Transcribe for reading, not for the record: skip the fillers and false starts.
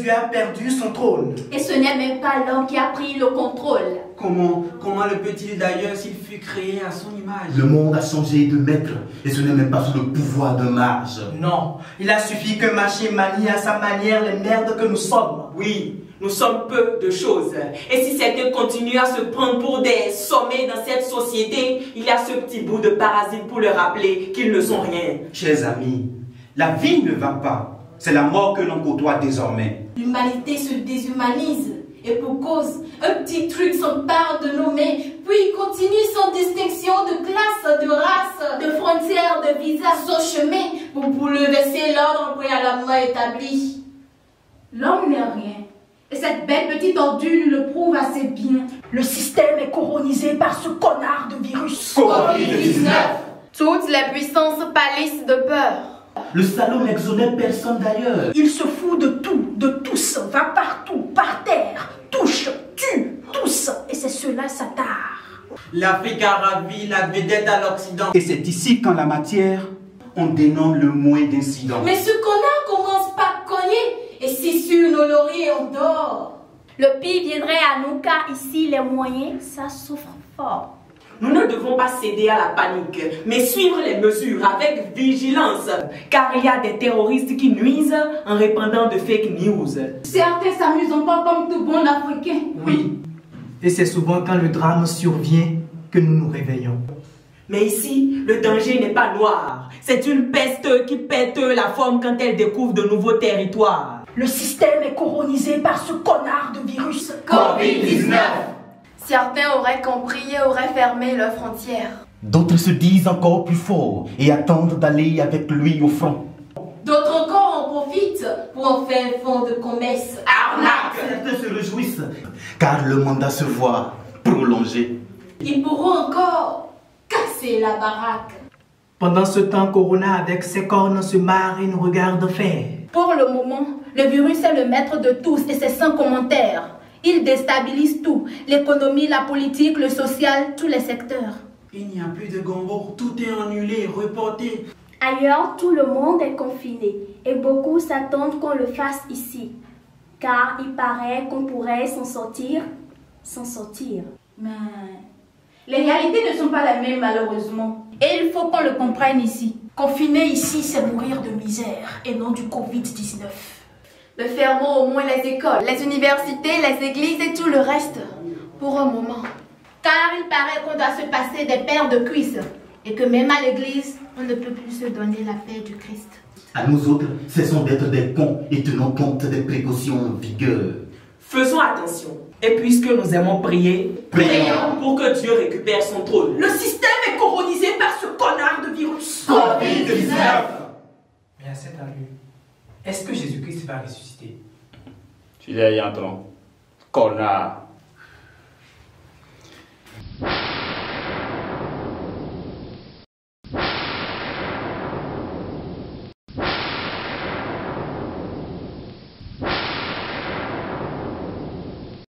Dieu a perdu son trône. Et ce n'est même pas l'homme qui a pris le contrôle. Comment le peut-il d'ailleurs s'il fut créé à son image? Le monde a changé de maître et ce n'est même pas sous le pouvoir d'un mage. Non, il a suffi que Maché manie à sa manière les merdes que nous sommes. Oui, nous sommes peu de choses. Et si certains continuent à se prendre pour des sommets dans cette société, il y a ce petit bout de parasite pour leur rappeler qu'ils ne sont rien. Chers amis, la vie ne va pas. C'est la mort que l'on côtoie désormais. L'humanité se déshumanise. Et pour cause, un petit truc s'empare de nos mains, puis il continue sans distinction de classe, de race, de frontières, de visa, son chemin pour bouleverser l'ordre préalablement établi. L'homme n'est rien. Et cette belle petite ordure le prouve assez bien. Le système est colonisé par ce connard de virus. Covid-19. Toutes les puissances pâlissent de peur. Le salaud n'exonère personne d'ailleurs. Il se fout de tout, de tous, va partout, par terre, touche, tue, tous. Et c'est cela sa tare. L'Afrique a ravi la vedette à l'Occident. Et c'est ici qu'en la matière, on dénomme le moins d'incidents. Mais ce connard commence par cogner. Et si sur nos lauriers on dort. Le pire viendrait à nous car ici les moyens, ça souffre fort. Nous ne devons pas céder à la panique, mais suivre les mesures avec vigilance, car il y a des terroristes qui nuisent en répandant de fake news. Certains s'amusent encore comme tout bon Africain. Oui, et c'est souvent quand le drame survient que nous nous réveillons. Mais ici, le danger n'est pas noir. C'est une peste qui pète la forme quand elle découvre de nouveaux territoires. Le système est colonisé par ce connard de virus. Covid-19. Certains auraient compris et auraient fermé leurs frontières. D'autres se disent encore plus forts et attendent d'aller avec lui au front. D'autres encore en profitent pour en faire un fonds de commerce. Arnaque! Certains se réjouissent car le mandat se voit prolongé. Ils pourront encore casser la baraque. Pendant ce temps, Corona avec ses cornes se marre et nous regarde faire. Pour le moment, le virus est le maître de tous et c'est sans commentaire. Il déstabilise tout, l'économie, la politique, le social, tous les secteurs. Il n'y a plus de gombo, tout est annulé, reporté. Ailleurs, tout le monde est confiné et beaucoup s'attendent qu'on le fasse ici. Car il paraît qu'on pourrait s'en sortir. Mais les réalités ne sont pas les mêmes malheureusement. Et il faut qu'on le comprenne ici. Confiner ici, c'est mourir de misère et non du Covid-19. Mais fermons au moins les écoles, les universités, les églises et tout le reste. Pour un moment. Car il paraît qu'on doit se passer des paires de cuisses. Et que même à l'église, on ne peut plus se donner la paix du Christ. À nous autres, cessons d'être des cons et tenons compte des précautions en vigueur. Faisons attention. Et puisque nous aimons prier, prions pour que Dieu récupère son trône. Le système est colonisé par ce connard de virus. Covid-19. Mais à cette allure, est-ce que Jésus-Christ va ressusciter? Tu l'as y entrons. Connard.